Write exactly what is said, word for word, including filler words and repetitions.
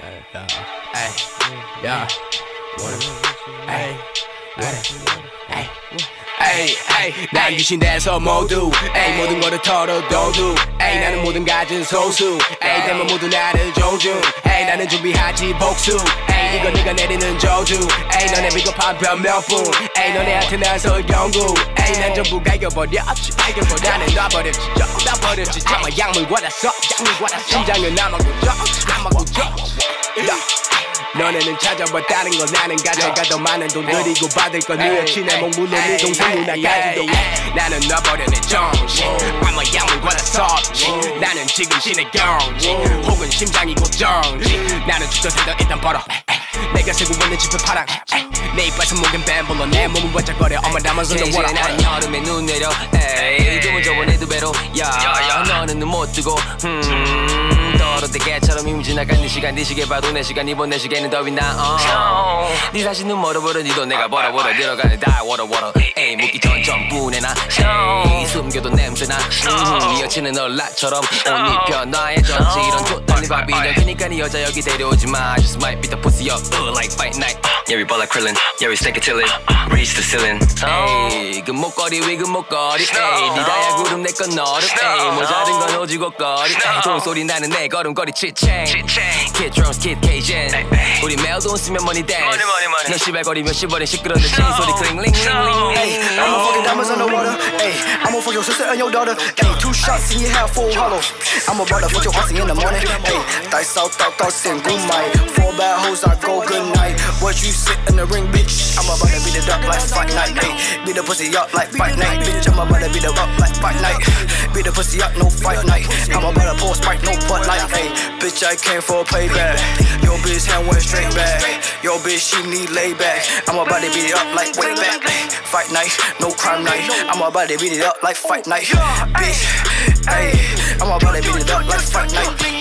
Hey, yeah, hey, hey, hey, hey, 난 귀신돼서 모두, 에이 모든 거를 털어둬도, 에이 나는 모든 가진 소수, 에이 대만 모두 나를 존중, 에이 나는 준비하지 복수, 에이 이건 네가 내리는 저주, 에이 너네 비겁한 변명뿐, 에이 너네한테 나서 연구, 에이 난 전부 갈겨버렸지, 나는 놔버렸지, 놔버렸지, 정말 약물과 나서, 약물과 나서, 심장은 나만 고쳐, 나만 고쳐. 너네는 찾아봤다는 거 나는 가져가 더 많은 돈 드리고 받을 건 네 여친의 몸 네 동생 누나까지도 나는 놔버려 내 정신 아마 약물과 나 섭지 나는 지금 신의 경지 혹은 심장이 고정지 나는 죽더라도 일단 벌어 내가 세고 있는 집에 파랑 내 이빨에서 목엔 뱀불러 내 몸은 반짝거려 엄마 남아서 너 원하 난 여름에 눈 내려 에이 조금 저번에 두 배로 야 너는 눈 못 뜨고 음 떨어질 개처럼 이미 지나간 네 시간 네 시계 봐도 내 시간 이번 내 시계는 더위 나 네 사실은 멀어버려 니도 내가 벌어버려 들어가네 다 월어월어 에이 묻기 전 전부내 나 에이 숨겨도 냄새나 네 여친은 널 나처럼 옷 입혀 나해졌지 이런 좋다니 바비냐 그니까 네 여자 여기 데려오지 마 I just might beat the pussy up uh, like fight night yeah we ball like Krillin yeah we stick it till it reach the ceiling 에이 그 목걸이 위 그 목걸이 에이 네 다야 구름 내 건 너름 에이 모자른 건 오지고 거리 에이 종소리 나는 내 걸음걸이 치챙 Kid drums kid Cajun 우리 매일 돈 쓰면 money dance 너 시발거리면 시버린 시끄러운 내 체인 소리 클링링링링 I'ma fuck your diamonds on the water ayy I'ma fuck your sister and your daughter ayy two shots in your half full hollow I'ma bother fuck your hussy in the morning ayy dice out out out sing good night four bad hoes I go good night what you sit in the ring bitch I'ma bother beat it up like fight night ayy beat the pussy up like fight night bitch I'ma bother beat it up like fight night beat the pussy up no fight night I'ma bother pour Sprite no butt like ayy bitch I came for a payback your bitch hand went straight back your bitch she need lay back I'ma bother beat it up like way back fight night no crime night I'ma bother beat it up like fight night bitch ayy I'ma bother beat it up like fight night